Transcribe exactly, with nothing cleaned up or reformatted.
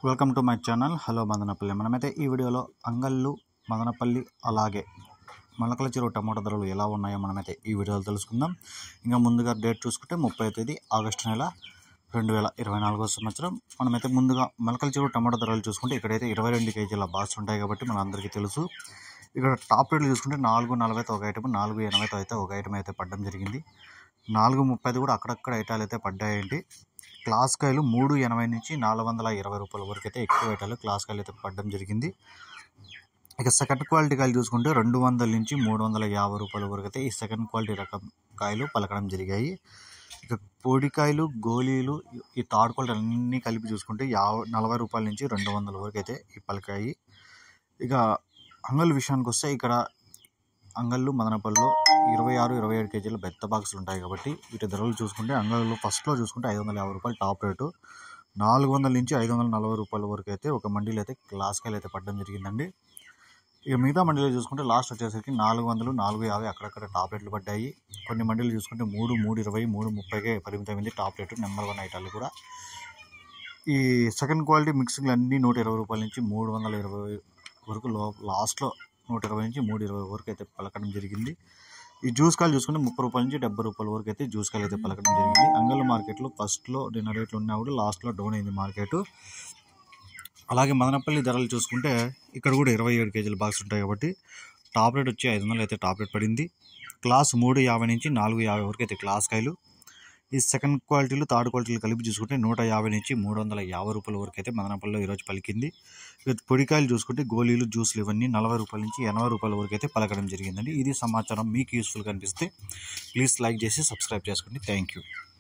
Welcome to my channel. Hello Madanapalle. మనమైతే ఈ వీడియోలో అంగళ్ళు, మదనపల్లి, అలాగే మొలకల చెరువు టమాటా ధరలు ఎలా ఉన్నాయో మనమైతే ఈ వీడియోలో తెలుసుకుందాం. ఇంకా ముందుగా డేట్ చూసుకుంటే ముప్పై తేదీ ఆగస్టు నెల రెండు వేల ఇరవై నాలుగో సంవత్సరం. మనమైతే ముందుగా మొలకల చెరువు టమాటా ధరలు చూసుకుంటే ఇక్కడైతే ఇరవై రెండు కేజీల బాక్స్ ఉంటాయి కాబట్టి మన అందరికీ తెలుసు. ఇక్కడ టాప్ రేట్లు చూసుకుంటే నాలుగు నలభైతో ఒక ఐటమ్, నాలుగు ఎనభైతో అయితే ఒక ఐటమ్ అయితే పడడం జరిగింది. నాలుగు ముప్పైది కూడా అక్కడక్కడ ఐటాలు అయితే పడ్డాయండి. క్లాస్ కాయలు మూడు ఎనభై నుంచి నాలుగు వందల ఇరవై రూపాయల వరకు అయితే ఎక్కువ ఐటాలు క్లాస్ కాయలు అయితే పడడం జరిగింది. ఇక సెకండ్ క్వాలిటీ కాయలు చూసుకుంటే రెండు వందల నుంచి మూడు వందల యాభై రూపాయల వరకు అయితే ఈ సెకండ్ క్వాలిటీ రకం కాయలు పలకడం జరిగాయి. ఇక పొడికాయలు, గోళీలు, ఈ థర్డ్ క్వాలిటీ అన్నీ కలిపి చూసుకుంటే యాభై నలభై రూపాయల నుంచి రెండు వందల వరకు అయితే ఈ పలికాయి. ఇక అంగళ్ళు విషయానికి వస్తే ఇక్కడ అంగళ్ళు మదనపల్లిలో ఇరవై ఆరు ఇరవై ఏడు కేజీల బెత్త బాక్సులు ఉంటాయి కాబట్టి వీటి ధరలు చూసుకుంటే అంగళ్ళు ఫస్ట్లో చూసుకుంటే ఐదు వందల యాభై రూపాయలు టాప్ రేటు, నాలుగు వందల నుంచి ఐదు వందల నలభై రూపాయల వరకు అయితే ఒక మండీలు అయితే క్లాస్ కాయలు అయితే పడడం జరిగిందండి. ఇక మిగతా మండీలు చూసుకుంటే లాస్ట్ వచ్చేసరికి నాలుగు వందలు నాలుగు యాభై అక్కడక్కడ టాప్ రేట్లు పడ్డాయి. కొన్ని మండీలు చూసుకుంటే మూడు మూడు ఇరవై మూడు ముప్పైకే పరిమితమైంది టాప్ రేటు. నెంబర్ వన్ ఐటాలు కూడా ఈ సెకండ్ క్వాలిటీ మిక్సింగ్లు అన్నీ నూట ఇరవై రూపాయల నుంచి మూడు వందల ఇరవై వరకు లో లాస్ట్లో నూట ఇరవై నుంచి మూడు ఇరవై వరకు అయితే పలకడం జరిగింది. ఈ జ్యూస్ కాయలు చూసుకుంటే ముప్పై రూపాయల నుంచి డెబ్బై రూపాయల వరకు అయితే జ్యూస్ కాయలు అయితే పలకడం జరిగింది. అంగళ్ళ మార్కెట్లో ఫస్ట్లో నిన్న రేట్లు ఉన్నా కూడా లాస్ట్లో డౌన్ అయింది మార్కెట్. అలాగే మదనపల్లి ధరలు చూసుకుంటే ఇక్కడ కూడా ఇరవై ఏడు కేజీల బాక్స్ ఉంటాయి కాబట్టి టాప్ రేట్ వచ్చి ఐదు వందలు అయితే టాప్ రేట్ పడింది. క్లాస్ మూడు యాభై నుంచి నాలుగు యాభై వరకు అయితే క్లాస్ కాయలు. ఈ సెకండ్ క్వాలిటీలు థర్డ్ క్వాలిటీలు కలిపి చూసుకుంటే నూట యాభై నుంచి మూడు వందల యాభై రూపాయల వరకు అయితే మదనపల్లిలో ఈరోజు పలికింది. పొడికాయలు చూసుకుంటే గోళీలు, జ్యూస్లు ఇవన్నీ నలభై రూపాయల నుంచి ఎనభై రూపాయల వరకు అయితే పలకడం జరిగిందండి. ఇది సమాచారం మీకు యూస్ఫుల్గా అనిపిస్తే ప్లీజ్ లైక్ చేసి సబ్స్క్రైబ్ చేసుకోండి. Thank you.